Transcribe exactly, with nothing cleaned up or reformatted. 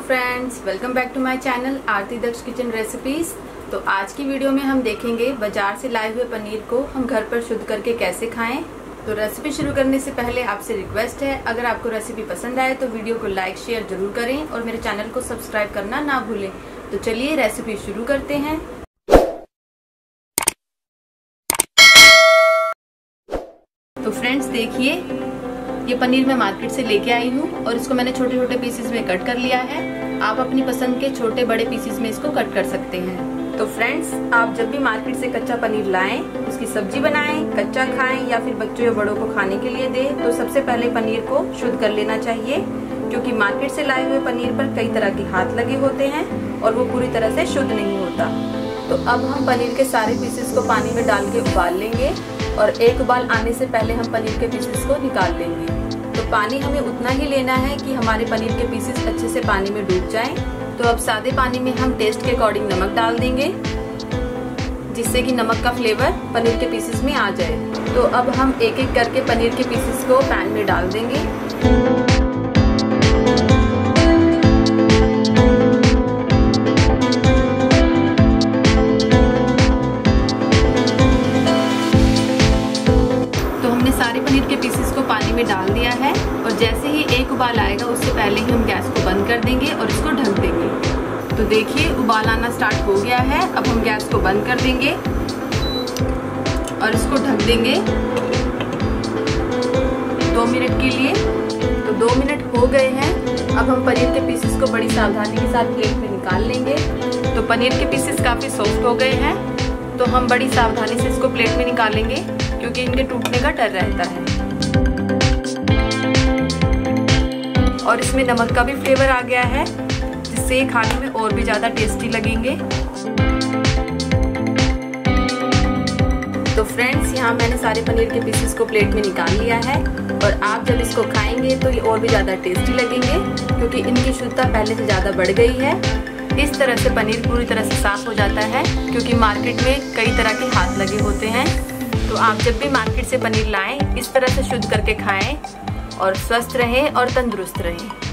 Friends, welcome back to my channel Aarti Daksh kitchen recipes. तो आज की वीडियो में हम देखेंगे बाजार से लाए हुए पनीर को हम घर पर शुद्ध करके कैसे खाएं। तो रेसिपी शुरू करने से पहले आपसे रिक्वेस्ट है, अगर आपको रेसिपी पसंद आए तो वीडियो को लाइक शेयर जरूर करें और मेरे चैनल को सब्सक्राइब करना ना भूलें। तो चलिए रेसिपी शुरू करते हैं। तो फ्रेंड्स देखिए, ये पनीर मैं मार्केट से लेके आई हूँ और इसको मैंने छोटे छोटे पीसेस में कट कर लिया है। आप अपनी पसंद के छोटे बड़े पीसेस में इसको कट कर सकते हैं। तो फ्रेंड्स, आप जब भी मार्केट से कच्चा पनीर लाएं, उसकी सब्जी बनाएं, कच्चा खाएं या फिर बच्चों या बड़ों को खाने के लिए दें, तो सबसे पहले पनीर को शुद्ध कर लेना चाहिए, क्योंकि मार्केट से लाए हुए पनीर पर कई तरह के हाथ लगे होते हैं और वो पूरी तरह से शुद्ध नहीं होता। तो अब हम पनीर के सारे पीसेस को पानी में डाल के उबाल लेंगे और एक उबाल आने से पहले हम पनीर के पीसेस को निकाल लेंगे। तो पानी हमें उतना ही लेना है कि हमारे पनीर के पीसेस अच्छे से पानी में डूब जाएं। तो अब सादे पानी में हम टेस्ट के अकॉर्डिंग नमक डाल देंगे, जिससे कि नमक का फ्लेवर पनीर के पीसेस में आ जाए। तो अब हम एक एक करके पनीर के पीसेस को पैन में डाल देंगे। सारे पनीर के पीसेस को पानी में डाल दिया है और जैसे ही एक उबाल आएगा उससे पहले ही हम गैस को बंद कर देंगे और इसको ढक देंगे। तो देखिए, उबाल आना स्टार्ट हो गया है। अब हम गैस को बंद कर देंगे और इसको ढक देंगे दो मिनट के लिए। तो दो मिनट हो गए हैं। अब हम पनीर के पीसेस को बड़ी सावधानी के साथ प्लेट में निकाल लेंगे। तो पनीर के पीसेस काफी सॉफ्ट हो गए हैं, तो हम बड़ी सावधानी से इसको प्लेट में निकालेंगे, क्योंकि इनके टूटने का डर रहता है। और इसमें नमक का भी फ्लेवर आ गया है, जिससे ये खाने में और भी ज्यादा टेस्टी लगेंगे। तो फ्रेंड्स, यहाँ मैंने सारे पनीर के पीसेस को प्लेट में निकाल लिया है और आप जब इसको खाएंगे तो ये और भी ज्यादा टेस्टी लगेंगे, क्योंकि इनकी शुद्धता पहले से ज्यादा बढ़ गई है। इस तरह से पनीर पूरी तरह से साफ हो जाता है, क्योंकि मार्केट में कई तरह के हाथ लगे होते हैं। तो आप जब भी मार्केट से पनीर लाएं, इस तरह से शुद्ध करके खाएं और स्वस्थ रहें और तंदुरुस्त रहें।